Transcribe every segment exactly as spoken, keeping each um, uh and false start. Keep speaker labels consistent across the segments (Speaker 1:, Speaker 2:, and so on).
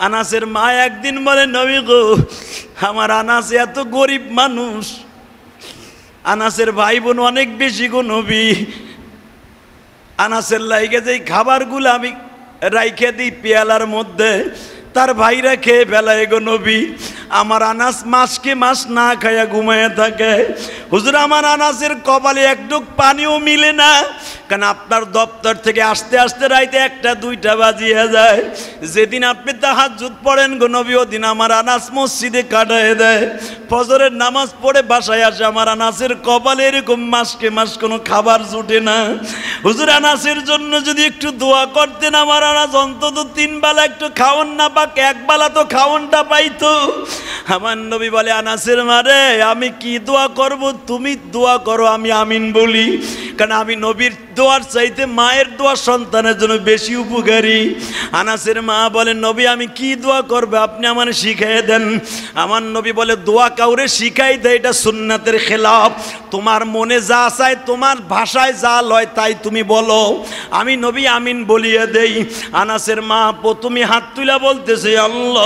Speaker 1: আনাসের মা একদিন বলে, নবী গো, আমার আনাস এত গরিব মানুষ, আনাসের ভাই বোন অনেক বেশি গো নবী, আনাসের লাইগে যে খাবারগুলো আমি রাইখে দিই পেয়ালার মধ্যে, তার ভাইরা খেয়ে ফেলায় গো নবী। আমার আনাস মাসকে মাস না খায়া ঘুমায় থাকে। হুজুর, আমার আনাসের কপালে একটুক পানিও মিলে না, কারণ আপনার দপ্তর থেকে আসতে আসতে রাইতে একটা দুইটা বাজিয়ে যায়। যেদিন আপনি তাহাজ্জুদ পড়েন গো নবী, ওদিন আমার আনাস মসজিদে কাটায় দেয়। ফজরের নামাজ পড়ে বাসায় আসে, আমার আনাসের কপালে এরকম মাসকে মাস কোনো খাবার জুটে না। হুজুর, আনাসের জন্য যদি একটু দোয়া করতেন, আমার আনাস অন্তত তিন বেলা একটু খাওয়ান না পাক, এক বেলা তো খাওয়ানটা পাইতো। আমার নবী বলে, আনাসের মারে আমি কি দোয়া করব, তুমি দোয়া করো, আমি আমিন বলি। কারণ আমি নবীর দোয়ার চাইতে মায়ের দোয়া সন্তানের জন্য বেশি উপকারী। আনাসের মা বলে, নবী আমি কি দোয়া করবে, আপনি আমার শিখাই দেন। আমার নবী বলে, দোয়া কাউরে শিখাই দেয় এটা সুন্নাতের খেলাফ। তোমার মনে যা চায়, তোমার ভাষায় যা লয় তাই তুমি বলো, আমি নবী আমিন বলিয়ে দেই। আনাসের মা প্রথমে হাত তুলে বলতেছে, আল্লাহ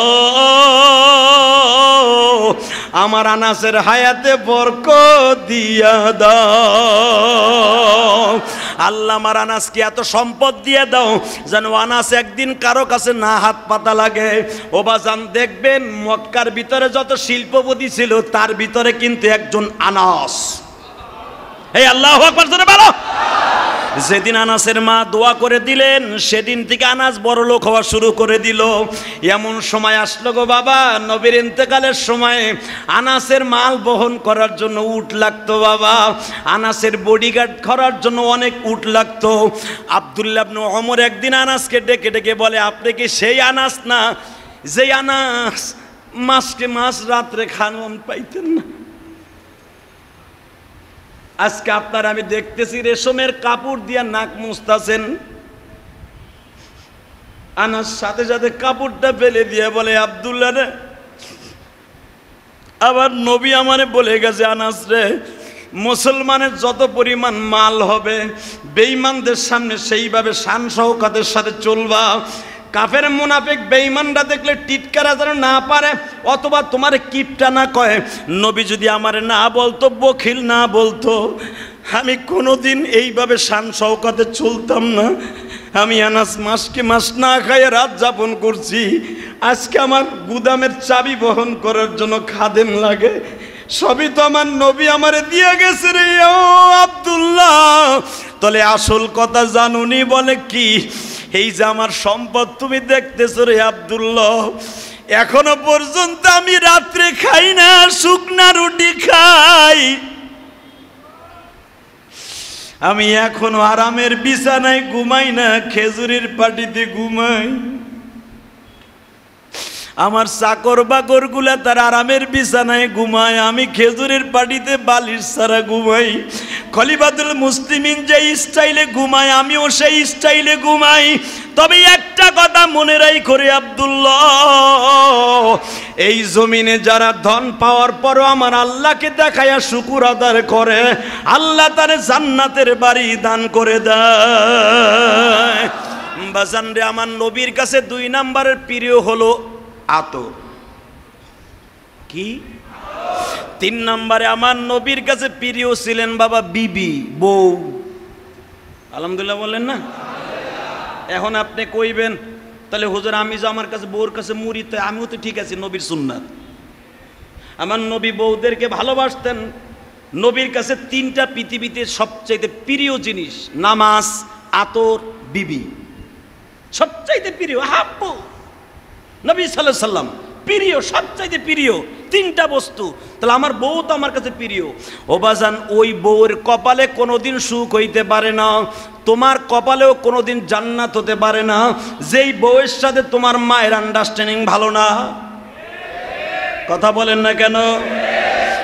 Speaker 1: আমার আনাসের হায়াতে বরকত দিয়া দাও। আল্লাহ আমার আনাসকে এত সম্পদ দিয়ে দাও যেন আনাস একদিন কারো কাছে না হাত পাতা লাগে। ও বাজান, দেখবেন মক্কার ভিতরে যত শিল্পপতি ছিল তার ভিতরে কিন্তু একজন আনাস। এই আল্লাহু আকবার জোরে বলো। যেদিন আনাসের মা দোয়া করে দিলেন, সেদিন থেকে আনাস বড় লোক হওয়া শুরু করে দিল। এমন সময় আসলো গো বাবা, নবীর ইন্তেকালের সময় আনাসের মাল বহন করার জন্য উট লাগতো বাবা, আনাসের বডিগার্ড করার জন্য অনেক উট লাগতো। আব্দুল্লাহ ইবনে ওমর একদিন আনাসকে ডেকে ডেকে বলে, আপনি কি সেই আনাস না যেই আনাস মাসকে মাস রাত্রে খাওয়ান পাইতেন না? আজকে আপনার আমি দেখতেছি রেশমের কাপড় দিয়া নাক মুছতাছেন, আনাস সাথে সাথে কাপড়টা ফেলে দিয়ে বলে, আব্দুল্লাহ রে, আবার নবী আমারে বলে গেছে, আনাস রে, মুসলমানের যত পরিমাণ মাল হবে বেঈমানদের সামনে সেইভাবে শান শওকতের সাথে চলবা। কাফের মুনাফিক বেঈমানরা দেখলে টিটকারা যেন না পারে, অথবা তোমার কিপটা না কয়। নবী যদি আমারে না বলতো, বখিল না বলতো, আমি কোনোদিন এইভাবে শান শওকতে চলতাম না। আমি আনাস মাসকে মাস না খাইয়ে রাত যাপন করছি। আজকে আমার গুদামের চাবি বহন করার জন্য খাদেম লাগে, সবই তো আমার নবী আমারে দিয়ে গেছে রে ও আব্দুল্লাহ। তাহলে আসল কথা জানুনি? বলে কি? এই যে আমার সম্পদ তুমি দেখতেছো রে আব্দুল্লাহ, এখনো পর্যন্ত আমি রাত্রে খাই না, শুকনা রুটি খাই। আমি এখনো আরামের বিছানায় ঘুমাই না, খেজুরের পাটিতে ঘুমাই। আমার চাকর বাকর গুলা তার আরামের বিছানায় ঘুমায়, আমি খেজুরের পাটিতে বালিশ ছাড়া ঘুমাই। খলিফাতুল মুসলিমিন যে স্টাইলে ঘুমায়, আমিও সেই স্টাইলে ঘুমাই। তবে একটা কথা মনে রাখো রে আব্দুল্লাহ, এই জমিনে যারা ধন পাওয়ার পরও আমার আল্লাহকে দেখায়া শুকুর আদায় করে, আল্লাহ তার জান্নাতের বাড়ি দান করে দেয়। বাজান রে, আমার নবীর কাছে দুই নাম্বারের প্রিয় হলো আতর। কি? তিন নম্বরে আমার নবীর কাছে প্রিয় ছিলেন বাবা বিবি, বউ। আলহামদুলিল্লাহ বলেন না? এখন আপনি কইবেন, তাহলে হুজুর আমি যে আমার কাছে বউর কাছে মুড়ি, তো আমিও তো ঠিক আছি নবীর সুন্নাত। আমার নবী বউদেরকে ভালোবাসতেন। নবীর কাছে তিনটা পৃথিবীতে সবচাইতে প্রিয় জিনিস, নামাজ, আতর, বিবি। সবচাইতে প্রিয় হাব্বু নবী সাল্লাল্লাহু আলাইহি সাল্লাম প্রিয়, সবচাইতে প্রিয় তিনটা বস্তু। তাহলে আমার বউ তো আমার কাছে প্রিয়। ও বাজান, ওই বউয়ের কপালে কোনোদিন সুখ হইতে পারে না, তোমার কপালেও কোনোদিন জান্নাত হতে পারে না যেই বউয়ের সাথে তোমার মায়ের আন্ডারস্ট্যান্ডিং ভালো না। কথা বলেন না কেন?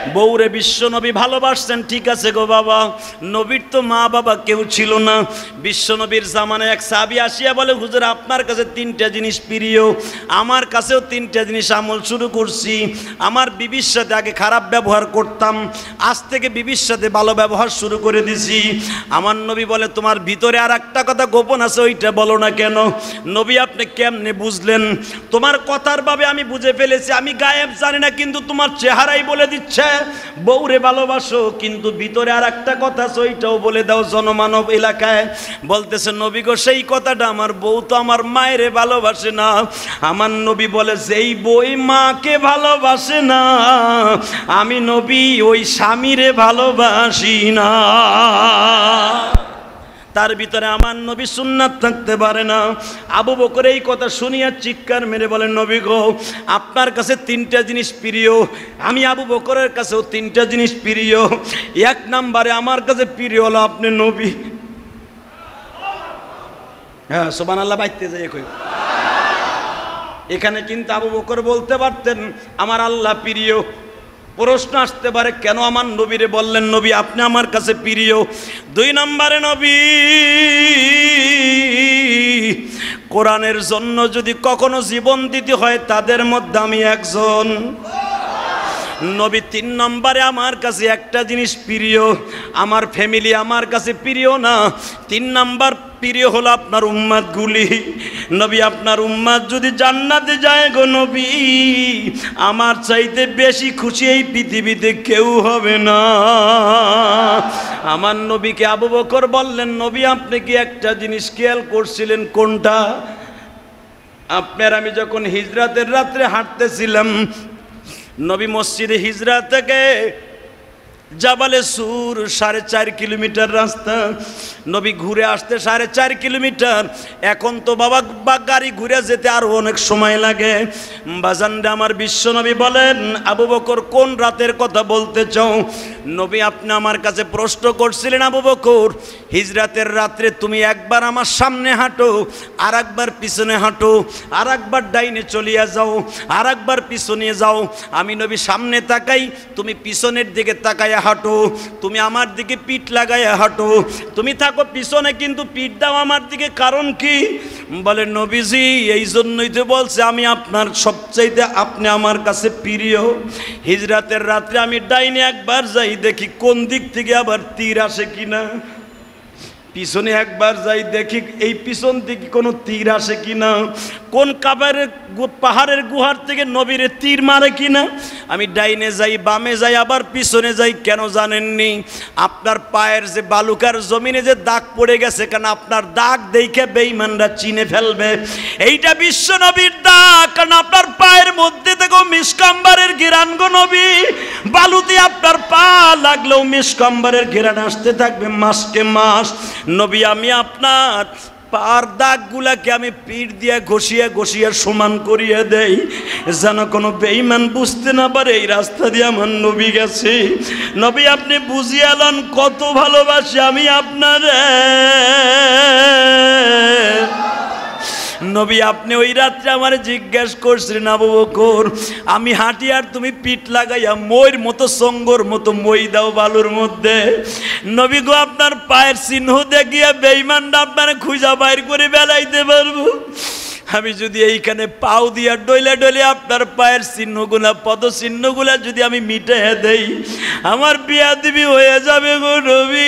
Speaker 1: বউরে বিশ্ব নবী ভালোবাসতেন, ঠিক আছে গো বাবা, নবীর তো মা বাবা কেউ ছিল না। বিশ্ব নবীর জামানায় এক সাহাবী আসিয়া বলে, হুজুর আপনার কাছে তিনটা জিনিস প্রিয়, আমার কাছেও তিনটা জিনিস আমল শুরু করছি। আমার বিবির সাথে আগে খারাপ ব্যবহার করতাম, আজ থেকে বিবির সাথে ভালো ব্যবহার শুরু করে দিছি। আমার নবী বলে, তোমার ভিতরে আর একটা কথা গোপন আছে, ওইটা বলো না কেন? নবী আপনি কেমনে বুঝলেন? তোমার কথার ভাবে আমি বুঝে ফেলেছি, আমি গায়েব জানি না, কিন্তু তোমার চেহারাই বলে দিচ্ছে বউরে ভালোবাসো, কিন্তু ভিতরে আর একটা কথা আছে, ওইটাও বলে দাও জনমানব এলাকায়। বলতেছে, নবী গো সেই কথাটা, আমার বউ তো আমার মায়েরে ভালোবাসে না। আমার নবী বলে, যেই বই মাকে ভালোবাসে না, আমি নবী ওই স্বামীরে ভালোবাসি না। তার ভিতরে আমার নবী সুন্নাত থাকতে পারে না। আবু বকর এই কথা শুনিয়া চিৎকার মেরে বলেন, নবী গো আপনার কাছে তিনটা জিনিস প্রিয়, আমি আবু বকরের কাছেও তিনটা জিনিস প্রিয়। এক নম্বরে আমার কাছে প্রিয় হলো আপনি নবী। হ্যাঁ সুবহানাল্লাহ, বাইতে যাই কই। এখানে কিন্তু আবু বকর বলতে পারতেন আমার আল্লাহ প্রিয়। প্রশ্ন আসতে পারে, কেন আমার নবীরে বললেন নবী আপনি আমার কাছে প্রিয়? দুই নম্বরে নবী কোরআনের জন্য যদি কখনো জীবন দিতে হয়, তাদের মধ্যে আমি একজন। নবী তিন নম্বরে আমার কাছে একটা জিনিস প্রিয়, আমার ফ্যামিলি আমার কাছে প্রিয় না। তিন নাম্বার প্রিয় হলো আপনার উম্মাত গুলি। নবী আপনার উম্মাত যদি জান্নাতে যায় গো নবী, আমার চাইতে বেশি খুশি এই পৃথিবীতে কেউ হবে না। আমার নবীকে আবু বকর বললেন, নবী আপনি কি একটা জিনিস খেয়াল করছিলেন? কোনটা? আপনার আমি যখন হিজরাতের রাত্রে হাঁটতেছিলাম, নবী মসজিদে হিজরা থেকে জাবালে সুর সাড়ে চার কিলোমিটার রাস্তা, নবী ঘুরে আসতে সাড়ে চার কিলোমিটার। এখন তো বাবা বা গাড়ি ঘুরে যেতে আরো অনেক সময় লাগে। বাজানরে আমার বিশ্ব নবী বলেন, আবু বকর কোন রাতের কথা বলতে চাও? নবী আপনি আমার কাছে প্রশ্ন করছিলেন, আবু বকর হিজরাতের রাত্রে তুমি একবার আমার সামনে হাঁটো, আর একবার পিছনে হাঁটো, আর একবার ডাইনে চলিয়া যাও, আর একবার পিছনে যাও। আমি নবী সামনে তাকাই, তুমি পিছনের দিকে তাকাইয়া হাঁটো, তুমি আমার দিকে পিঠ লাগাইয়া হাঁটো, তুমি থাকো পিছনে কিন্তু পিঠ দাও আমার দিকে, কারণ কি? বলে নবীজি এই জন্যই তো বলছে আমি আপনার সবচাইতে আপনি আমার কাছে প্রিয়। হিজরাতের রাত্রে আমি ডাইনে একবার যাই, দেখি কোন দিক থেকে আবার তীর আসে কিনা, পিছনে একবার যাই দেখি এই পিছন থেকে কোনো তীর আসে কিনা, কোন কাবারের পাহাড়ের গুহার থেকে নবীরে তীর মারে কিনা। আমি ডাইনে যাই, বামে যাই, আবার পিছনে যাই। কেন জানেননি? আপনার পায়ের যে বালুকার জমিনে যে দাগ পড়ে গেছে, কারণ আপনার দাগ দেখে বেঈমানরা চিনে ফেলবে এইটা বিশ্ব নবীর দাগ। কারণ আপনার পায়ের মধ্যে থেকেও মিসকাম্বারের ঘেরান গো নবী, বালুতে আপনার পা লাগলেও মিসকাম্বারের ঘেরান আসতে থাকবে মাসকে মাস। নবী আমি আপনার পার দাগগুলাকে আমি পিঠ দিয়ে ঘষিয়ে ঘষিয়ে সমান করিয়ে দেই, যেন কোনো বেঈমান বুঝতে না পারে এই রাস্তা দিয়ে আমার নবী গেছে। নবী আপনি বুঝিয়ে আলেন কত ভালোবাসি আমি আপনারে। নবী আপনি ওই রাত্রে আমার জিজ্ঞাসা করছিলেন, আবু বকর আমি হাঁটি আর তুমি পিঠ লাগাইয়া মইর মতো সঙ্গর মতো মই দাও বালুর মধ্যে। নবী গো আপনার পায়ের চিহ্ন দেখিয়া বেঈমানরা আপনার খুঁজা বাইর করে বেলাইতে পারবো। আমি যদি এইখানে পাও দিয়া ডইলে ডইলে আপনার পায়ের চিহ্নগুলা পদ চিহ্নগুলা যদি আমি মিটাইয়া দেই, আমার বিয়া দিবি হয়ে যাবে গো নবী।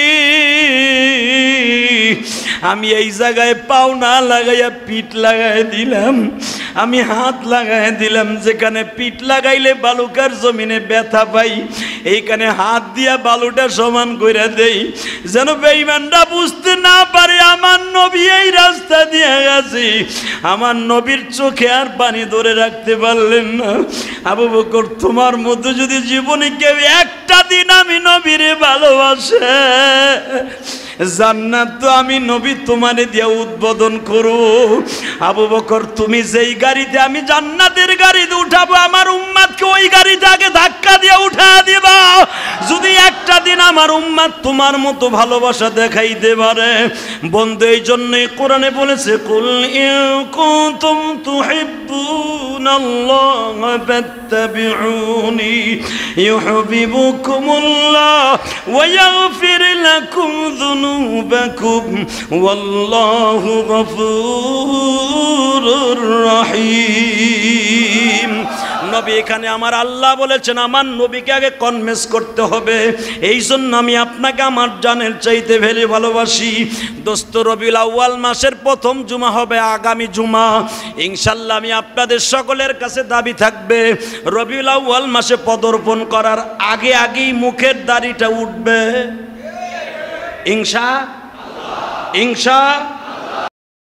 Speaker 1: আমি এই জায়গায় পাও না লাগাইয়া পিঠ লাগাই দিলাম, আমি হাত লাগাই দিলাম, যেখানে পিঠ লাগাইলে বালুকার জমিনে ব্যথা পাই, এইখানে হাত দিয়া বালুটা সমান করে দেই, যেন বেঈমানরা বুঝতে না পারে আমার নবী এই রাস্তা দিয়ে গেছে। আমার নবীর চোখে আর পানি ধরে রাখতে পারলেন না। আবু বকর তোমার মতো যদি জীবনে কেউ একটা দিন আমি নবীরে ভালোবাসে, জান্নাত তো আমি নবী তোমারে দিয়া উদ্বোধন করব। আবু বকর তুমি যেই গাড়িতে আমি জান্নাতের গাড়িতে উঠাবো, আমার উম্মাদকে ওই গাড়িতে আগে ধাক্কা দিয়ে উঠা দিবা, যদি একটা দিন আমার উম্মাদ তোমার মতো ভালোবাসা দেখাইতে পারে। বন্ধু এই জন্যই কোরআনে বলেছে, কুল ইন কুনতুম তুহিব্বুন আল্লাহ ফাত্তাবিউনি ইউহিব্বুকুমুল্লাহ ওয়া ইয়াগফির লাকুম যুনুবাকুম ওয়াল্লাহু গফুরুর রহিম। নবী এখানে আমার আল্লাহ বলেছেন আমার নবীকে আগে কনভিন্স করতে হবে, এই জন্য আমি আপনাকে আমার জানের চাইতে ভেলে ভালোবাসি। দোস্ত রবিউল আউয়াল মাসের প্রথম জুমা হবে আগামী জুমা, ইনশাল্লাহ আমি আপনাদের সকলের কাছে দাবি থাকবে রবিউল আউয়াল মাসে পদার্পণ করার আগে আগেই মুখের দাড়িটা উঠবে ইনশাআল্লাহ ইনশাআল্লাহ।